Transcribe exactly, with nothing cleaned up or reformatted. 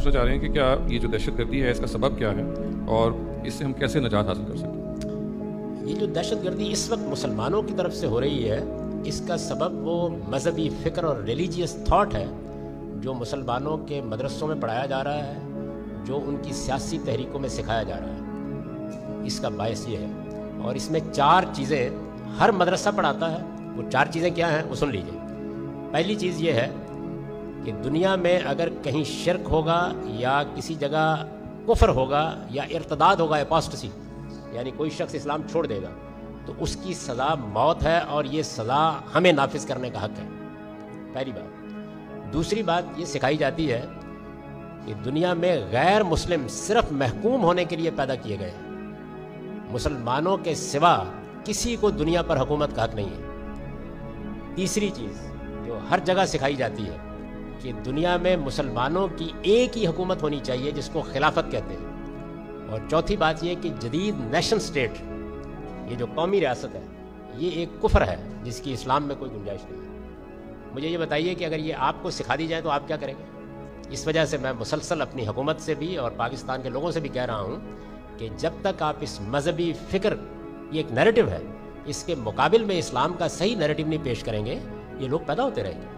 पूछना चाह रहे हैं कि क्या ये जो दहशत गर्दी है इसका सबब क्या है और इससे हम कैसे निजात हासिल कर सकते हैं? ये जो दहशत गर्दी इस वक्त मुसलमानों की तरफ से हो रही है, इसका सबब वो मजहबी फ़िक्र और रिलीजियस थाट है जो मुसलमानों के मदरसों में पढ़ाया जा रहा है, जो उनकी सियासी तहरीकों में सिखाया जा रहा है। इसका बायस ये है, और इसमें चार चीज़ें हर मदरसा पढ़ाता है। वो चार चीज़ें क्या हैं वो सुन लीजिए। पहली चीज़ ये है कि दुनिया में अगर कहीं शिरक होगा या किसी जगह कुफ्र होगा या इर्तदाद होगा, एपोस्टेसी, यानी कोई शख्स इस्लाम छोड़ देगा, तो उसकी सज़ा मौत है और ये सज़ा हमें नाफिज करने का हक़ है। पहली बात। दूसरी बात ये सिखाई जाती है कि दुनिया में गैर मुस्लिम सिर्फ महकूम होने के लिए पैदा किए गए हैं, मुसलमानों के सिवा किसी को दुनिया पर हुकूमत का हक़ नहीं है। तीसरी चीज़ जो हर जगह सिखाई जाती है कि दुनिया में मुसलमानों की एक ही हुकूमत होनी चाहिए जिसको खिलाफत कहते हैं। और चौथी बात ये कि जदीद नेशन स्टेट, ये जो कौमी रियासत है, ये एक कुफ्र है जिसकी इस्लाम में कोई गुंजाइश नहीं है। मुझे ये बताइए कि अगर ये आपको सिखा दी जाए तो आप क्या करेंगे? इस वजह से मैं मुसलसल अपनी हुकूमत से भी और पाकिस्तान के लोगों से भी कह रहा हूँ कि जब तक आप इस मजहबी फ़िक्र, ये एक नैरेटिव है, इसके मुकाबिल में इस्लाम का सही नैरेटिव नहीं पेश करेंगे, ये लोग पैदा होते रहेंगे।